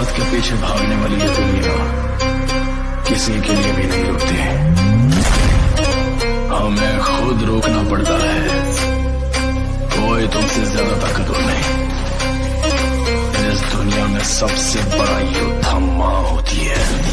स्वार्थ के पीछे भागने वाली ये दुनिया किसी के लिए भी नहीं रुकती। हमें खुद रोकना पड़ता है। कोई तुमसे ज्यादा ताकतवर नहीं। इस दुनिया में सबसे बड़ा युद्ध माँ होती है।